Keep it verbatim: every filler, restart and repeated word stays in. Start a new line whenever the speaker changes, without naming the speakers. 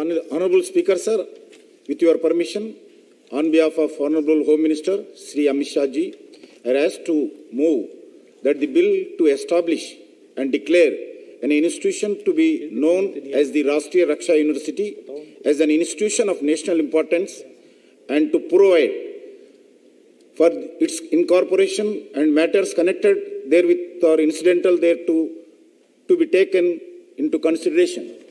Honorable Speaker, sir, with your permission, on behalf of Honorable Home Minister Sri Amit Shah ji, I ask to move that the bill to establish and declare an institution to be known as the Rashtriya Raksha University as an institution of national importance and to provide for its incorporation and matters connected therewith or incidental thereto to be taken into consideration.